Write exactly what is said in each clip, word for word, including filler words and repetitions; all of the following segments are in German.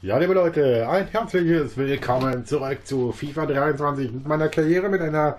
Ja, liebe Leute, ein herzliches Willkommen zurück zu FIFA dreiundzwanzig mit meiner Karriere, mit einer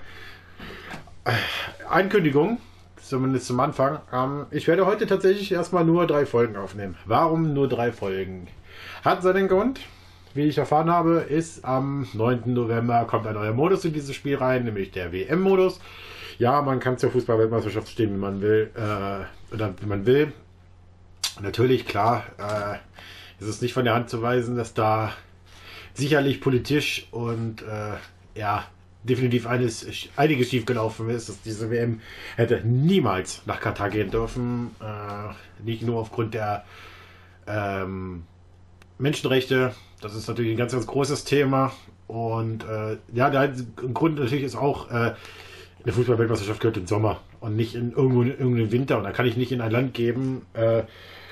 Ankündigung, zumindest zum Anfang. Ähm, ich werde heute tatsächlich erstmal nur drei Folgen aufnehmen. Warum nur drei Folgen? Hat seinen Grund. Wie ich erfahren habe, ist am neunten November kommt ein neuer Modus in dieses Spiel rein, nämlich der W M-Modus. Ja, man kann zur Fußball-Weltmeisterschaft stehen, wie man will, äh, oder wie man will. Natürlich, klar, äh, es ist nicht von der Hand zu weisen, dass da sicherlich politisch und äh, ja, definitiv eines, einiges schiefgelaufen ist, dass diese W M hätte niemals nach Katar gehen dürfen. Äh, nicht nur aufgrund der ähm, Menschenrechte, das ist natürlich ein ganz, ganz großes Thema. Und äh, ja, der Grund natürlich ist auch, äh, eine Fußball-Weltmeisterschaft gehört im Sommer und nicht in irgendwo in irgendeinen Winter. Und da kann ich nicht in ein Land geben, äh,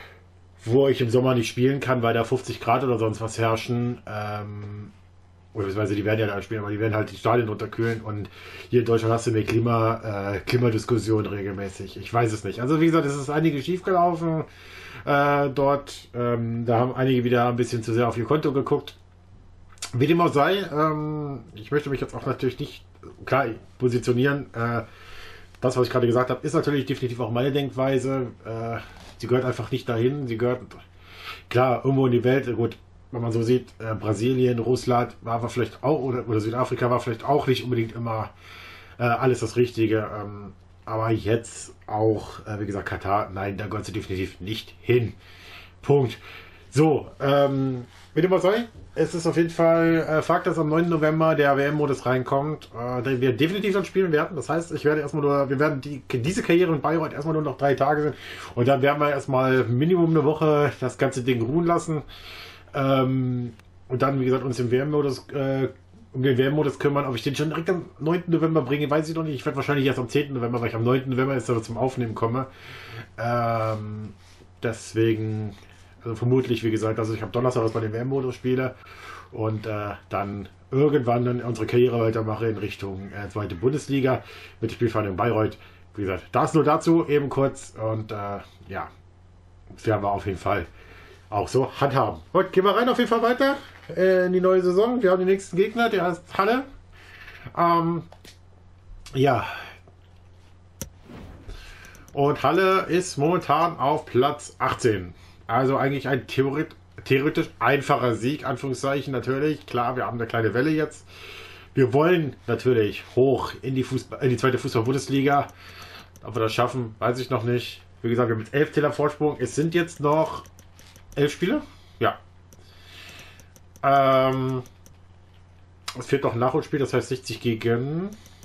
wo ich im Sommer nicht spielen kann, weil da fünfzig Grad oder sonst was herrschen. Ähm, oder beziehungsweise die werden ja da spielen, aber die werden halt die Stadien runterkühlen. Und hier in Deutschland hast du eine Klima, äh, Klimadiskussion regelmäßig. Ich weiß es nicht. Also wie gesagt, es ist einiges schiefgelaufen äh, dort. Ähm, da haben einige wieder ein bisschen zu sehr auf ihr Konto geguckt. Wie dem auch sei, ähm, ich möchte mich jetzt auch natürlich nicht, klar, positionieren. Äh, das, was ich gerade gesagt habe, ist natürlich definitiv auch meine Denkweise. Äh, Sie gehört einfach nicht dahin. Sie gehört, klar, irgendwo in die Welt. Gut, wenn man so sieht, äh, Brasilien, Russland war, war vielleicht auch, oder, oder Südafrika war vielleicht auch nicht unbedingt immer äh, alles das Richtige. Ähm, aber jetzt auch, äh, wie gesagt, Katar, nein, da gehört sie definitiv nicht hin. Punkt. So, ähm, mit dem was sei, es ist auf jeden Fall äh, Fakt, dass am neunten November der W M-Modus reinkommt, äh, den wir definitiv dann spielen werden. Das heißt, ich werde erstmal nur, wir werden die, diese Karriere in Bayreuth erstmal nur noch drei Tage sind und dann werden wir erstmal Minimum eine Woche das ganze Ding ruhen lassen. Ähm, und dann, wie gesagt, uns im W M-Modus, äh, um den W M-Modus kümmern. Ob ich den schon direkt am neunten November bringe, weiß ich noch nicht. Ich werde wahrscheinlich erst am zehnten November, weil ich am neunten November jetzt aber zum Aufnehmen komme. Ähm, deswegen... Also vermutlich, wie gesagt, dass ich am Donnerstag erstmal den W M-Modus spiele und äh, dann irgendwann dann unsere Karriere weitermache in Richtung äh, zweite Bundesliga mit Spielvereinigung Bayreuth. Wie gesagt, das nur dazu eben kurz und äh, ja, das werden wir auf jeden Fall auch so handhaben. Gut, gehen wir rein auf jeden Fall weiter äh, in die neue Saison. Wir haben den nächsten Gegner, der heißt Halle. Ähm, ja. Und Halle ist momentan auf Platz achtzehn. Also eigentlich ein theoret theoretisch einfacher Sieg, Anführungszeichen natürlich. Klar, wir haben eine kleine Welle jetzt. Wir wollen natürlich hoch in die, Fußball, in die zweite Fußball-Bundesliga. Ob wir das schaffen, weiß ich noch nicht. Wie gesagt, wir haben jetzt elf Täler Vorsprung. Es sind jetzt noch elf Spiele. Ja. Ähm, es fehlt noch ein Nachholspiel, das heißt sechzig gegen...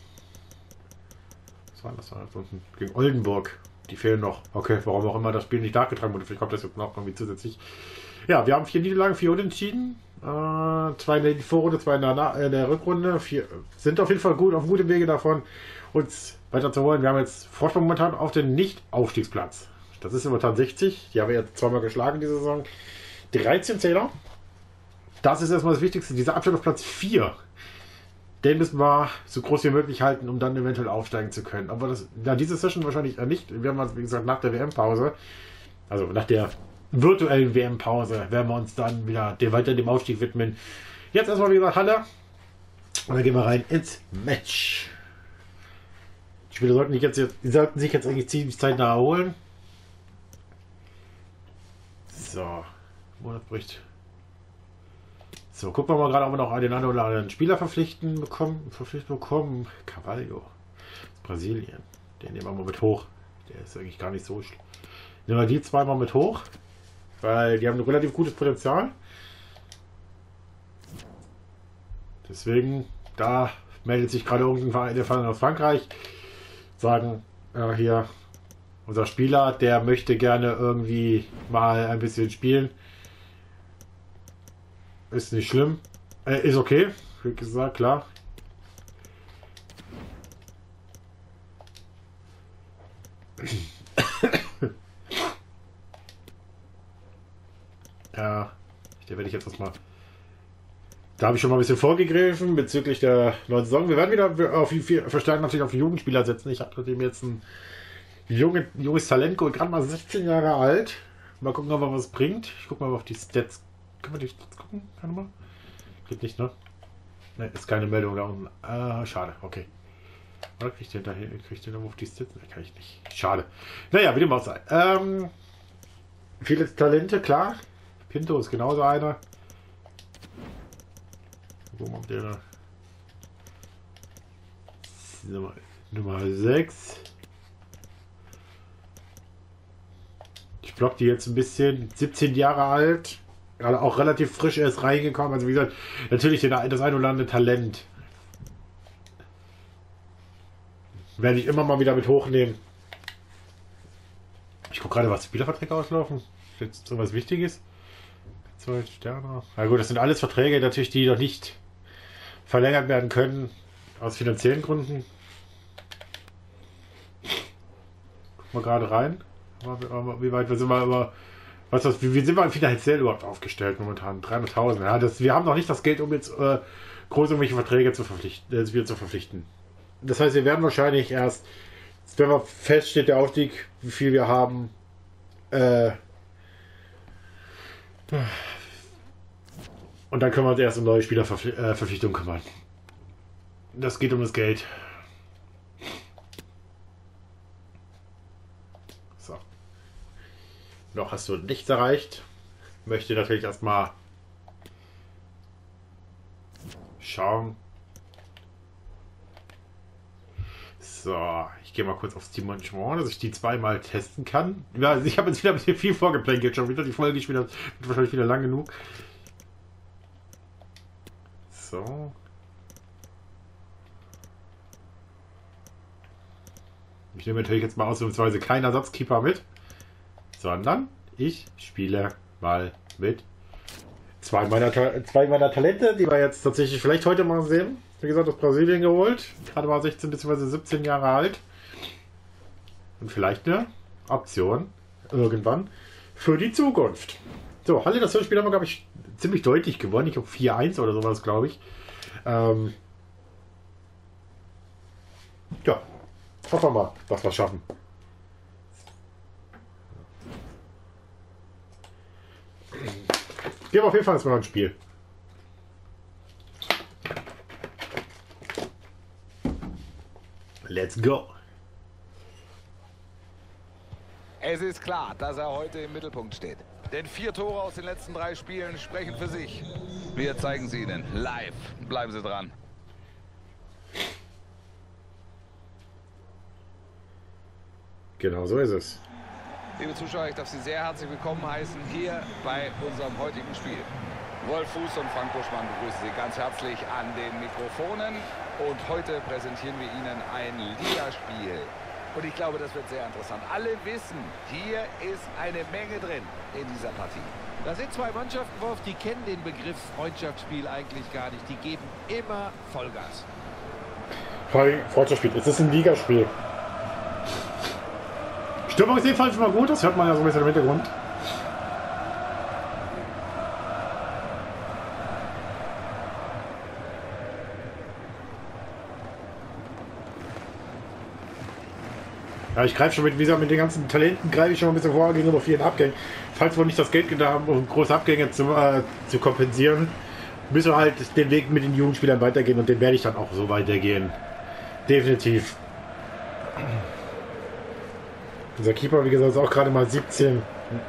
Was war das? Gegen Oldenburg. Die fehlen noch. Okay, warum auch immer das Spiel nicht nachgetragen wurde. Vielleicht kommt das jetzt noch irgendwie zusätzlich. Ja, wir haben vier Niederlagen, vier Unentschieden. Äh, zwei in der Vorrunde, zwei in der, in der Rückrunde. Vier sind auf jeden Fall gut, auf gutem Wege davon, uns weiterzuholen. Wir haben jetzt Vorsprung momentan auf den Nicht-Aufstiegsplatz. Das ist momentan sechzig. Die haben wir jetzt zweimal geschlagen diese Saison. dreizehn Zähler. Das ist erstmal das Wichtigste. Dieser Abstand auf Platz vier. Den müssen wir so groß wie möglich halten, um dann eventuell aufsteigen zu können. Aber das, ja, diese Session wahrscheinlich nicht. Wir haben uns, wie gesagt, nach der W M-Pause, also nach der virtuellen W M-Pause, werden wir uns dann wieder dem, weiter dem Aufstieg widmen. Jetzt erstmal, wie gesagt, Halle. Und dann gehen wir rein ins Match. Die Spieler sollten, jetzt, die sollten sich jetzt eigentlich ziemlich zeitnah erholen. So, Monat bricht. So, gucken wir mal gerade, ob wir noch den einen oder anderen Spieler verpflichten bekommen. Verpflichten bekommen. Carvalho. Brasilien. Den nehmen wir mal mit hoch. Der ist eigentlich gar nicht so schlimm. Nehmen wir die zweimal mit hoch. Weil die haben ein relativ gutes Potenzial. Deswegen, da meldet sich gerade irgendein Verein, der Verein aus Frankreich. Sagen, äh, hier, unser Spieler, der möchte gerne irgendwie mal ein bisschen spielen. Ist nicht schlimm. Äh, ist okay. Wie gesagt, klar. Ja, der werde ich jetzt erstmal. Da habe ich schon mal ein bisschen vorgegriffen bezüglich der neuen Saison. Wir werden wieder auf die verstärkt natürlich auf die Jugendspieler setzen. Ich habe dem jetzt ein junge, junges Talent, gerade mal sechzehn Jahre alt. Mal gucken, ob er was bringt. Ich gucke mal auf die Stats können wir nicht gucken? Kann mal? Geht nicht, ne? Ne, ist keine Meldung da unten. Äh, schade, okay. Oder kriegt der daher, kriegt der noch auf die sitzen? Ne, kann ich nicht. Schade. Naja, wie dem auch sei. Ähm, viele Talente, klar. Pinto ist genauso einer. Wo macht der da? Nummer, Nummer sechs. Ich block die jetzt ein bisschen. siebzehn Jahre alt. Gerade auch relativ frisch erst reingekommen. Also wie gesagt, natürlich das ein oder andere Talent werde ich immer mal wieder mit hochnehmen. Ich gucke gerade, was Spielerverträge auslaufen. Jetzt so was Wichtiges. Zwei Sterne. Na gut, das sind alles Verträge, natürlich, die noch nicht verlängert werden können. Aus finanziellen Gründen. Gucken wir gerade rein. Wie weit wir sind wir über. Was, was, wie, wie sind wir finanziell überhaupt aufgestellt momentan? dreihunderttausend. Ja, das, wir haben noch nicht das Geld, um jetzt äh, groß irgendwelche Verträge zu verpflichten, äh, wieder zu verpflichten. Das heißt, wir werden wahrscheinlich erst, wenn wir feststeht, der Aufstieg, wie viel wir haben, äh, und dann können wir uns erst um neue Spielerverpflichtungen äh, kümmern. Das geht um das Geld. So. Noch hast du nichts erreicht. Möchte natürlich erstmal schauen. So, ich gehe mal kurz aufs Team Management, dass ich die zweimal testen kann. Ja, also ich habe jetzt wieder ein bisschen viel vorgeplänkelt schon wieder. Die Folge ist wieder, wird wahrscheinlich wieder lang genug. So. Ich nehme natürlich jetzt mal ausnahmsweise keinen Ersatzkeeper mit, sondern ich spiele mal mit zwei meiner, zwei meiner Talente, die wir jetzt tatsächlich vielleicht heute mal sehen. Wie gesagt, aus Brasilien geholt. Gerade mal sechzehn bzw. siebzehn Jahre alt. Und vielleicht eine Option irgendwann für die Zukunft. So, Halle, das Spiel haben wir, glaube ich, ziemlich deutlich gewonnen. Ich glaube vier eins oder sowas, glaube ich. Ähm ja, hoffen wir mal, dass wir es schaffen. Gehen wir auf jeden Fall erstmal ins Spiel. Let's go. Es ist klar, dass er heute im Mittelpunkt steht. Denn vier Tore aus den letzten drei Spielen sprechen für sich. Wir zeigen sie Ihnen live. Bleiben Sie dran. Genau so ist es. Liebe Zuschauer, ich darf Sie sehr herzlich willkommen heißen hier bei unserem heutigen Spiel. Wolf Fuß und Frank Buschmann begrüßen Sie ganz herzlich an den Mikrofonen. Und heute präsentieren wir Ihnen ein Ligaspiel. Und ich glaube, das wird sehr interessant. Alle wissen, hier ist eine Menge drin in dieser Partie. Da sind zwei Mannschaften, Wolf, die kennen den Begriff Freundschaftsspiel eigentlich gar nicht. Die geben immer Vollgas. Freundschaftsspiel, es ist ein Ligaspiel. Stimmung ist jedenfalls immer gut, das hört man ja so ein bisschen im Hintergrund. Ja, ich greife schon mit, wie gesagt, mit den ganzen Talenten greife ich schon ein bisschen vor gegenüber vielen Abgängen. Falls wir nicht das Geld getan haben, um große Abgänge zu, äh, zu kompensieren, müssen wir halt den Weg mit den Jugendspielern weitergehen und den werde ich dann auch so weitergehen. Definitiv. Unser Keeper, wie gesagt, ist auch gerade mal siebzehn.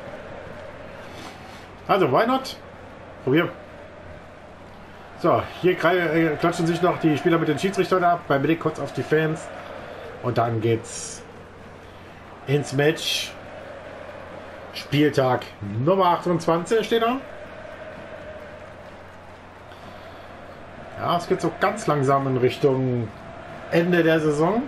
Also, why not? Probieren. So, hier klatschen sich noch die Spieler mit den Schiedsrichtern ab. Beim Blick kurz auf die Fans. Und dann geht's ins Match. Spieltag Nummer achtundzwanzig steht da. Ja, es geht so ganz langsam in Richtung Ende der Saison.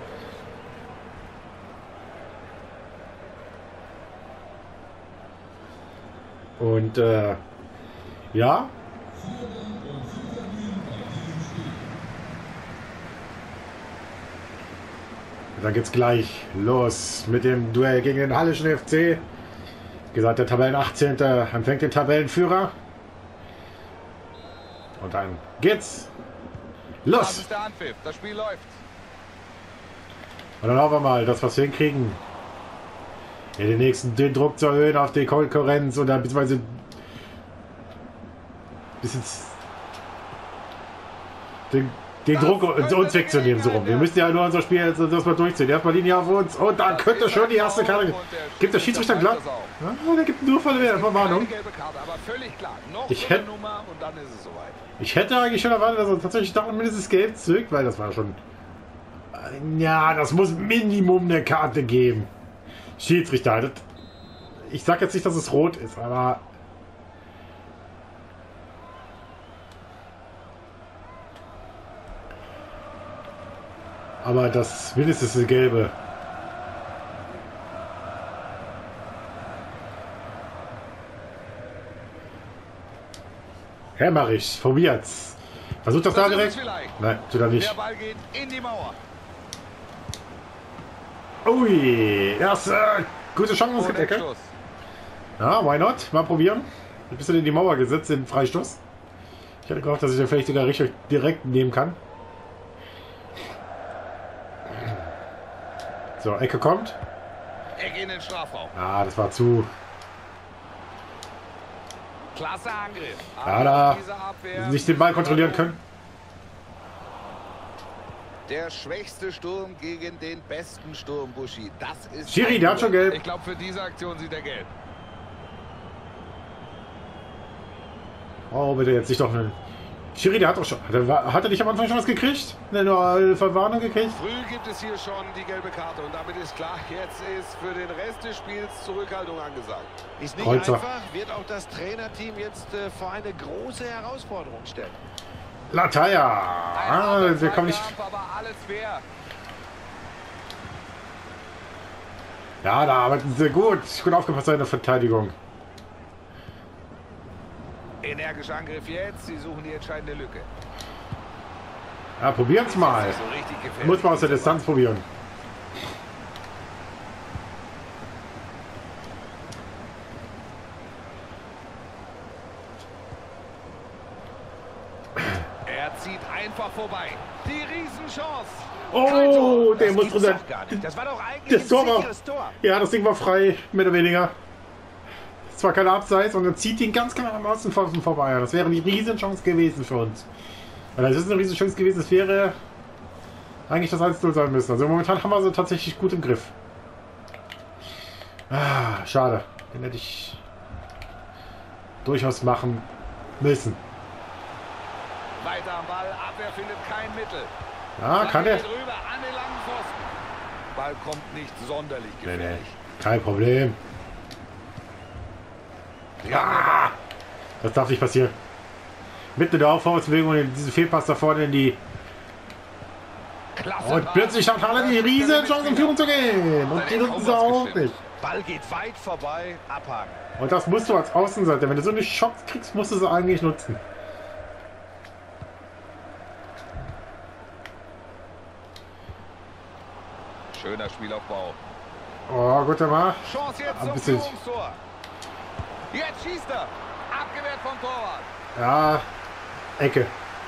Und äh, ja. Dann geht's gleich los mit dem Duell gegen den Hallischen F C. Wie gesagt, der Tabellen achtzehnte empfängt den Tabellenführer. Und dann geht's los. Das ist der Anpfiff. Das Spiel läuft. Und dann hoffen wir mal, dass wir es hinkriegen, ja, den nächsten den Druck zu erhöhen auf die Konkurrenz oder beziehungsweise bisschen den, den Druck uns wegzunehmen. So rum. Wir müssen ja nur unser Spiel jetzt das mal durchziehen. Erstmal Linie auf uns und dann könnte schon die erste Karte. Gibt der Schiedsrichter glatt? Ja, der gibt nur Verwarnung. Ich hätte, ich hätte eigentlich schon erwartet, dass er tatsächlich doch mindestens gelb zurück, weil das war schon. Ja, das muss Minimum eine Karte geben. Schiedsrichter. Das, ich sag jetzt nicht, dass es rot ist, aber. Aber das mindestens eine gelbe. Hämmerich, probiert's. Versucht das, das da direkt? Nein, tut er nicht. Der Ball geht in die Mauer. Ui, erste gute Chance. Ecke. Ja, why not? Mal probieren. Ein bisschen in die Mauer gesetzt, den Freistoß. Ich hätte gehofft, dass ich den vielleicht sogar richtig direkt nehmen kann. So, Ecke kommt. Ecke in den Strafraum. Ah, das war zu. Klasse Angriff. Ja, da nicht den Ball kontrollieren können. Der schwächste Sturm gegen den besten Sturm, Buschi. Das ist. Schiri, der hat schon gelb. Ich glaube, für diese Aktion sieht er gelb. Oh, bitte jetzt nicht doch einen. Schiri, der hat doch schon. Hat er, hat er nicht am Anfang schon was gekriegt? Eine Verwarnung gekriegt? Früh gibt es hier schon die gelbe Karte und damit ist klar, jetzt ist für den Rest des Spiels Zurückhaltung angesagt. Ist nicht Kreuzer. einfach, wird auch das Trainerteam jetzt äh, vor eine große Herausforderung stellen. Lataya! Ah, wir kommen nicht. Aber alles fair. Ja, da arbeiten sie gut. Gut aufgepasst in der Verteidigung. Energischer Angriff jetzt. Sie suchen die entscheidende Lücke. Ja, probieren es mal. So richtig gefährlich. Muss man aus der Distanz probieren. Er zieht einfach vorbei. Die Riesenchance. Oh, der Das muss gibt's drunter. doch gar nicht. Das war doch eigentlich Das Tor ein war. sicheres Tor. Ja, das Ding war frei, mehr oder weniger. Zwar kein Abseits, und er zieht ihn ganz knapp am Außenpfosten vorbei. Das wäre eine Riesenchance gewesen für uns. Weil das ist eine Riesenchance gewesen, es wäre eigentlich das eins null sein müssen. Also momentan haben wir sie tatsächlich gut im Griff. Ah, schade. Den hätte ich durchaus machen müssen. Weiter am Ball, Abwehr findet kein Mittel. Ja, kann er. Rüber an den langen Pfosten. Ball kommt nicht sonderlich Nee, gefährlich. nee. Kein Problem. Ja, das darf nicht passieren. Mitten in der Aufbaubewegung und diese Fehlpass da vorne in die. Klasse Und Ball. plötzlich hat Halle die riesen Chance, in Führung zu gehen. Und die nutzen sie auch nicht. Ball geht weit vorbei, abhaken. Und das musst du als Außenseiter, wenn du so eine Chance kriegst, musst du sie eigentlich nutzen. Schöner Spielaufbau. Oh, guter Mann. Chance jetzt Ein zum bisschen. Führungstor. Jetzt schießt er. Abgewehrt vom Torwart. Ja, Ecke.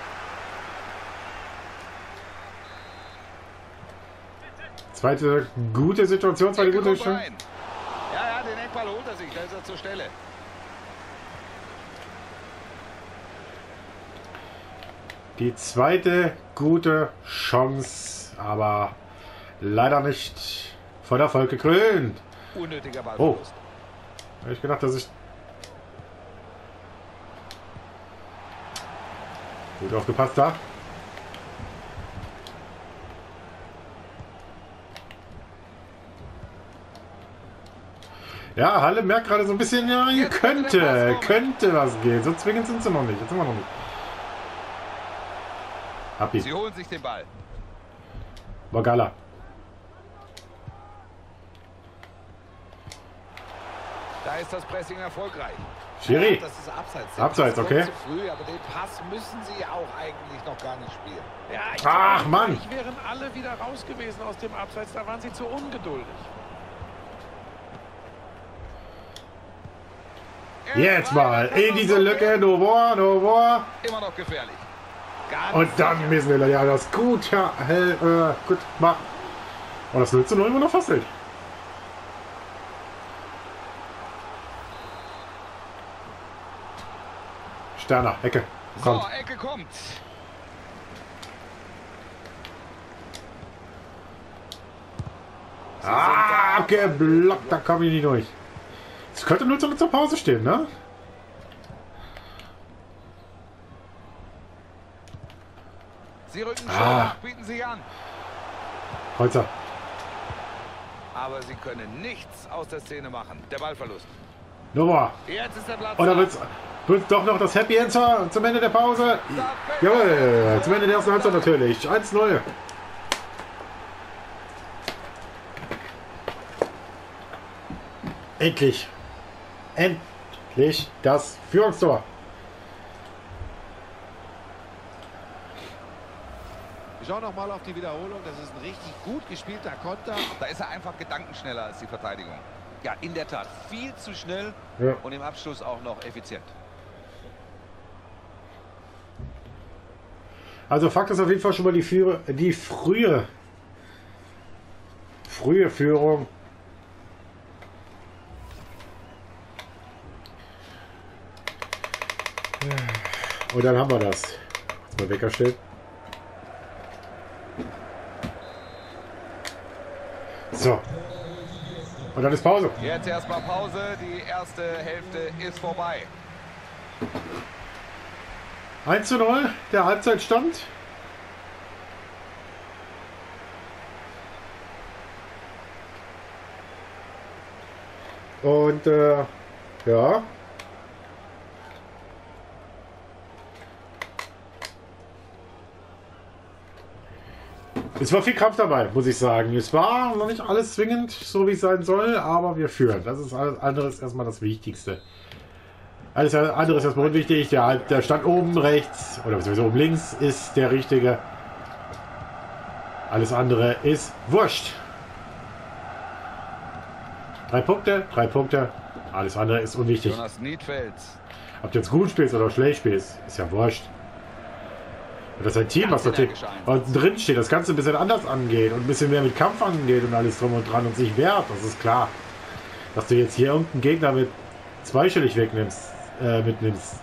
Zweite gute Situation, zweite Ecke gute kommt Chance. rein. Ja, ja, den Eckball holt er sich. Da ist er zur Stelle. Die zweite gute Chance, aber leider nicht von Erfolg gekrönt. Unnötiger Oh, Ballverlust. habe ich gedacht, dass ich gut aufgepasst da. Ja, Halle merkt gerade so ein bisschen, ja, hier Jetzt könnte der könnte, Pass könnte was gehen. So zwingend sind sie noch nicht. Jetzt sind wir noch nicht. Happy. Sie holen sich den Ball. Morgalla. Da ist das Pressing erfolgreich. Schiri. Ja, das ist abseits. Abseits, Das okay. kommt zu früh, aber den Pass müssen sie auch eigentlich noch gar nicht spielen. Ja, ich Ach, glaube, Mann. Ich wären alle wieder raus gewesen aus dem Abseits. Da waren sie zu ungeduldig. Jetzt mal in diese Lücke. Novoa, Novoa. Immer noch gefährlich. Ganz Und dann sicher. müssen wir ja das gut, ja, hell, äh, gut machen. Und das null zu null immer noch fesselt. Sterner, Ecke. Kommt. So, Ecke kommt. Ah, geblockt, da komme ich nicht durch. Es könnte nur zur Pause stehen, ne? Sie rücken schon Ah. nach, bieten sie an. Kreuzer. Aber sie können nichts aus der Szene machen. Der Ballverlust. Nummer. Jetzt ist der Platz. Oder da. wird's, wird's doch noch das Happy End zur- zum Ende der Pause? Jawohl, zum Ende der ersten Halbzeit natürlich. eins null. Endlich. Endlich das Führungstor. Wir schauen noch mal auf die Wiederholung. Das ist ein richtig gut gespielter Konter. Da ist er einfach gedankenschneller als die Verteidigung. Ja, in der Tat. Viel zu schnell Ja. und im Abschluss auch noch effizient. Also Fakt ist auf jeden Fall schon mal die, Führe, die frühe, frühe Führung. Und dann haben wir das. Jetzt mal Wecker steht. So. Und dann ist Pause. Jetzt erstmal Pause. Die erste Hälfte ist vorbei. eins zu null, der Halbzeitstand. Und äh, ja. Es war viel Krampf dabei, muss ich sagen. Es war noch nicht alles zwingend, so wie es sein soll, aber wir führen. Das ist alles andere ist erstmal das Wichtigste. Alles andere ist erstmal unwichtig. Der, der Stand oben rechts oder beziehungsweise oben links ist der richtige. Alles andere ist wurscht. Drei Punkte, drei Punkte. Alles andere ist unwichtig. Jonas Niedfelds. Ob du jetzt gut spielst oder schlecht spielst, ist ja wurscht. Und das ist ein Team, was natürlich drin steht, das Ganze ein bisschen anders angeht und ein bisschen mehr mit Kampf angeht und alles drum und dran und sich wehrt, das ist klar. Dass du jetzt hier irgendeinen Gegner mit zweistellig wegnimmst, äh, mitnimmst.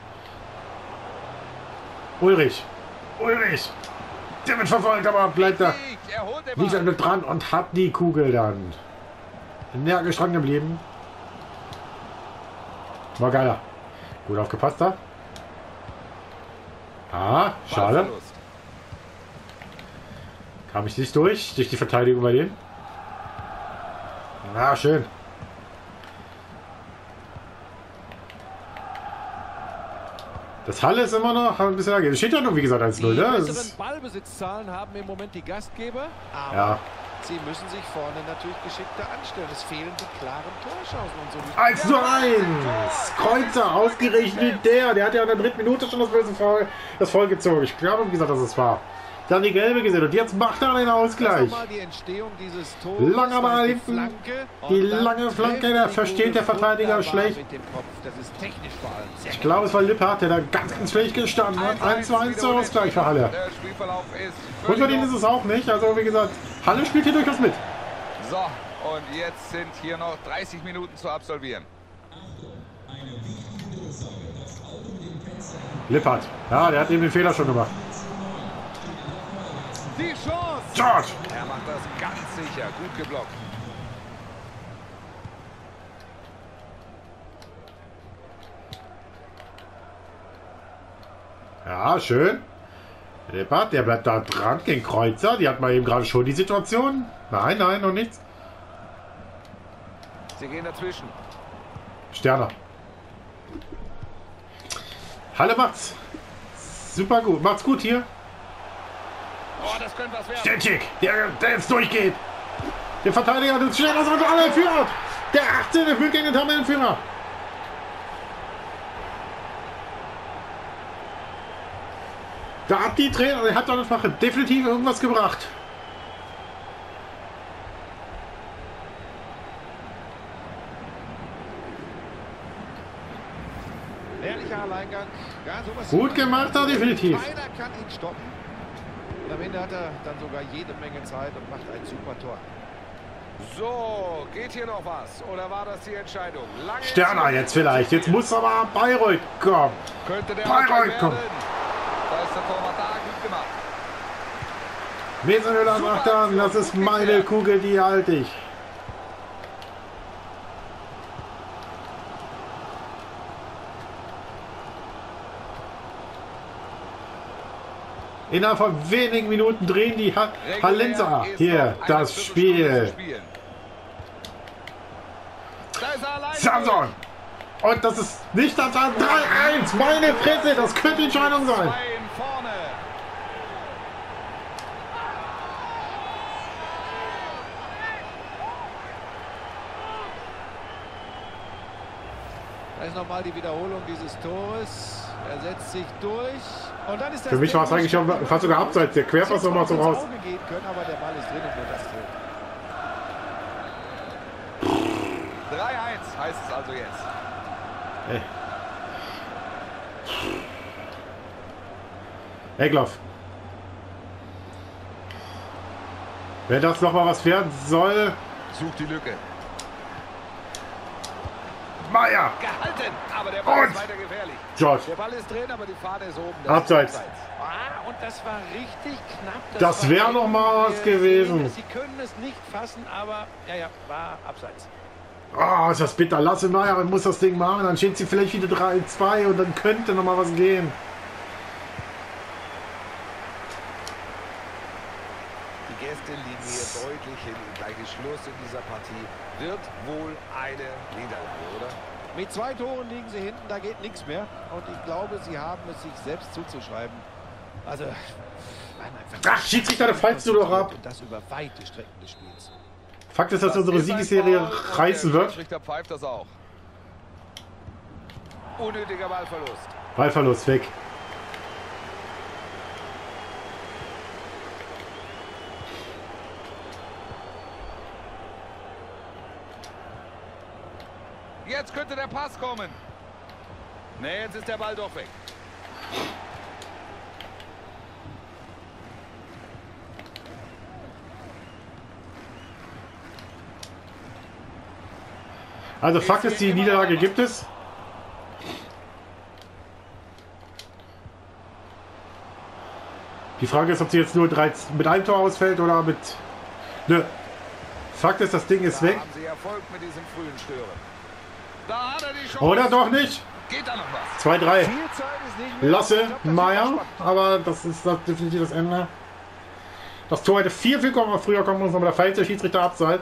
Ulrich. Ulrich. Der wird verfolgt, aber bleibt da. Er holt den Liegt Ball. er mit dran und hat die Kugel dann. Energisch dran geblieben. War geiler. Gut aufgepasst da. Ah, schade. Ballverlust. Kam ich nicht durch, durch die Verteidigung bei denen. Ah, schön. Das Halle ist immer noch ein bisschen dagegen. Es steht ja nur, wie gesagt, eins Die null. Ne? Das besseren ist, Ballbesitzzahlen haben im Moment die Gastgeber, aber ja. sie müssen sich vorne natürlich geschickter anstellen. Es fehlen die klaren Torchancen und so. eins zu eins. Kreuzer, ausgerechnet der. Der hat ja in der dritten Minute schon das böse Foul, das voll gezogen. Ich glaube, wie gesagt, dass es war. Dann die gelbe gesehen und jetzt macht er den Ausgleich. Mal die Entstehung dieses Tores. Langer Ball Die hinten. Flanke. Die Und dann lange Flanke, trifft da die versteht Kugel der Verteidiger wunderbar schlecht. mit dem Kopf. Das ist technisch vor allem sehr Ich glaube, es war Lippert, der da ganz, ganz schlecht gestanden hat. eins zu eins zur Ausgleich für Halle. Der Spielverlauf ist Und verdient ist es auch nicht. Also, wie gesagt, Halle spielt hier durchaus mit. So, und jetzt sind hier noch dreißig Minuten zu absolvieren. Lippert. Ja, der hat eben den Fehler schon gemacht. Die Chance! George! Er macht das ganz sicher. Gut geblockt. Ja, schön. Lippert, der bleibt da dran gegen Kreuzer. Die hat mal eben gerade schon die Situation. Nein, nein, noch nichts. Sie gehen dazwischen. Sterner. Halle macht's. Super gut. Macht's gut hier. Oh, das könnte was werden. Stenchik, der, der jetzt durchgeht. Der Verteidiger tut schnell, was er alle führt. Der achtzehnte führt gegen den Tabellenführer. Da hat die Trainer, der hat doch nicht mal definitiv irgendwas gebracht. Ehrlicher Alleingang. Ja, sowas Gut gemacht, da definitiv. Keiner kann ihn stoppen. Und am Ende hat er dann sogar jede Menge Zeit und macht ein super Tor. So, geht hier noch was? Oder war das die Entscheidung? Lange Sterner jetzt vielleicht. Jetzt muss aber Bayreuth kommen. Könnte der Bayreuth kommen. Da ist der Torwart da, gut gemacht. Mesenhöhler macht dann. Das ist meine Kugel, die halte ich. Innerhalb von wenigen Minuten drehen die ha Hallenser hier das Spiel. Samson! Und das ist nicht das drei eins. Meine Fresse, das könnte die Entscheidung sein. Da ist nochmal die Wiederholung dieses Tores. Er setzt sich durch. Und dann ist das Für mich war es eigentlich schon fast sogar abseits. Der Querpass nochmal so raus. Gehen können, aber der Ball ist drin und nur das zählt. drei eins heißt es also jetzt. Hey. Egloff. Wenn das nochmal was werden soll. Sucht die Lücke. Meier! Gehalten, aber der Ball Und ist weiter gefährlich. George. Der Ball ist drin, aber die Fahne ist oben. Das Abseits. ist abseits. Ah, und das war richtig knapp. Das war wäre noch mal was äh, gewesen. Sie können es nicht fassen, aber ja, ja, war abseits. Oh, ist das bitter. Lasse Meier muss das Ding machen. Dann steht sie vielleicht wieder drei zwei und dann könnte noch mal was gehen. Die Gäste liegen hier deutlich hin. Gleiches Schluss in dieser Partie. Wird wohl eine Niederlage, oder? Mit zwei Toren liegen sie hinten, da geht nichts mehr. Und ich glaube, sie haben es sich selbst zuzuschreiben. Also, Ach, Schiedsrichter, da fallst du doch ab. Und das über weite Strecken des Spiels. Fakt ist, dass Das unsere ist ein Siegesserie Foul und reißen der wird. Schiedsrichter pfeift das auch. Unnötiger Ballverlust. Ballverlust weg. Jetzt könnte der Pass kommen. Ne, jetzt ist der Ball doch weg. Also Fakt ist, die Niederlage gibt es. Die Frage ist, ob sie jetzt nur drei, mit einem Tor ausfällt oder mit... Nö. Fakt ist, das Ding ist Da weg. haben sie Erfolg mit diesem frühen Stören. Da hat er die Chance. Oder doch nicht? Geht da noch was? zwei drei. Viel Zeit ist nicht mehr. Lasse Ich glaub, das wird Meier. spannend. Aber das ist das definitiv das Ende. Das Tor hätte viel, viel früher kommen müssen, aber da fällt der Schiedsrichter abseits.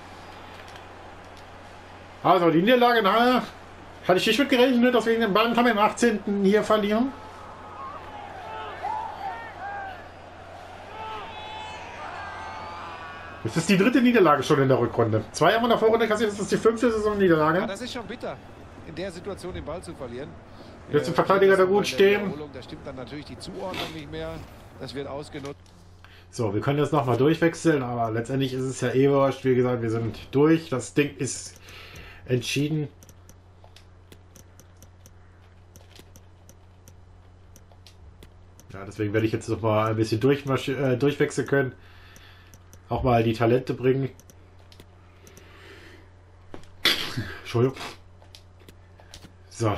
Also die Niederlage in Halle. Hatte ich nicht mit gerechnet, dass wir den Ball am achtzehnten hier verlieren. Das ist die dritte Niederlage schon in der Rückrunde. Zwei haben wir in der Vorrunde kassiert, das ist die fünfte Saison-Niederlage. Ja, das ist schon bitter, in der Situation den Ball zu verlieren. Jetzt Äh, im Verteidiger da bei gut der stehen. Wiederholung, Da stimmt dann natürlich die Zuordnung nicht mehr. Das wird ausgenutzt. So, wir können jetzt nochmal durchwechseln, aber letztendlich ist es ja eh wurscht. Wie gesagt, wir sind durch. Das Ding ist entschieden. Ja, deswegen werde ich jetzt noch mal ein bisschen durch, äh, durchwechseln können. Auch mal die Talente bringen. Entschuldigung. So.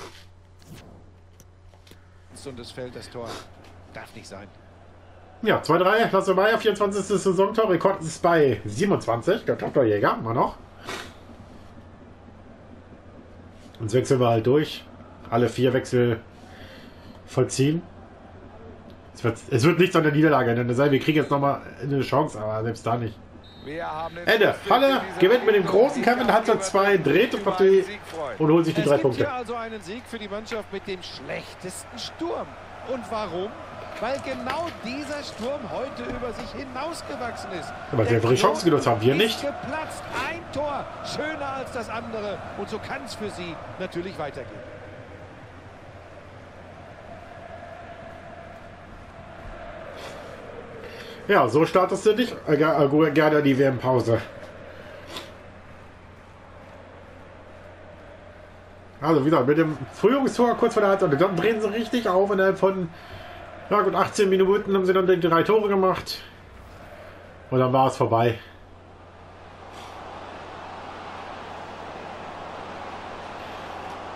Und es fällt das Tor. Darf nicht sein. Ja, zwei drei. Lasse Meier, vierundzwanzigste Saisontor. Rekord ist bei siebenundzwanzig. Der Toptorjäger, immer noch. Jetzt wechseln wir halt durch. Alle vier Wechsel vollziehen. Es wird, es wird nichts an der Niederlage ändern. Wir kriegen jetzt nochmal eine Chance, aber selbst da nicht. Wir haben den Ende. Schlusspfiff Halle in dieser gewinnt mit dem Partie. großen Kampf in der Halbzeit zwei, dreht die Partie und holt sich die Es drei gibt Punkte. hier also einen Sieg für die Mannschaft mit dem schlechtesten Sturm. Und warum? Weil genau dieser Sturm heute über sich hinausgewachsen ist. Weil sie einfach die Chance genutzt haben, wir ist nicht. Geplatzt. Ein Tor, schöner als das andere. Und so kann es für sie natürlich weitergehen. Ja, so startest du dich äh, gerne die W M-Pause. Also wieder mit dem Frühlingstor kurz vor der Halbzeit. Dann drehen sie richtig auf. Innerhalb von ja, gut achtzehn Minuten haben sie dann die drei Tore gemacht. Und dann war es vorbei.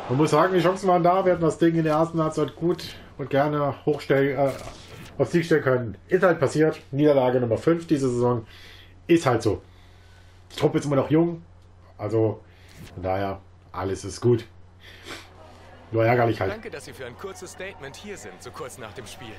Man muss sagen, die Chancen waren da. Wir hatten das Ding in der ersten Halbzeit gut und gerne hochstellen, äh, auf Sieg stellen können. Ist halt passiert. Niederlage Nummer fünf diese Saison. Ist halt so. Die Truppe ist immer noch jung. Also von daher, alles ist gut. Nur ärgerlich halt. Danke, dass Sie für ein kurzes Statement hier sind, so kurz nach dem Spiel.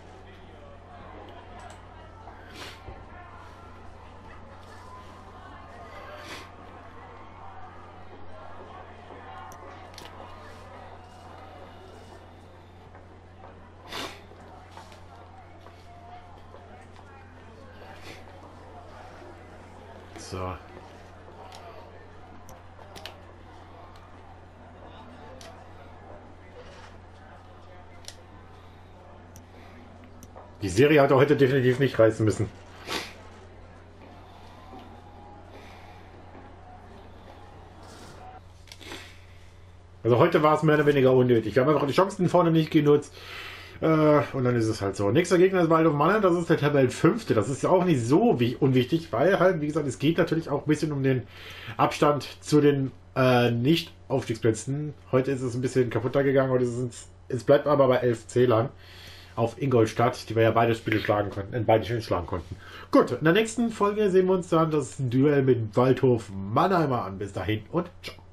So. Die Serie hat er heute definitiv nicht reißen müssen. Also heute war es mehr oder weniger unnötig. Wir haben einfach die Chancen vorne nicht genutzt. Äh, und dann ist es halt so. Nächster Gegner ist Waldhof Mannheim, das ist der Tabellenfünfte. Das ist ja auch nicht so wie unwichtig, weil halt, wie gesagt, es geht natürlich auch ein bisschen um den Abstand zu den äh, Nicht-Aufstiegsplätzen. Heute ist es ein bisschen kaputter gegangen, heute ist es, es bleibt aber bei elf Zählern auf Ingolstadt, die wir ja beide Spiele schlagen konnten, in beide Spiele schlagen konnten. Gut, in der nächsten Folge sehen wir uns dann das Duell mit Waldhof Mannheimer an. Bis dahin und ciao.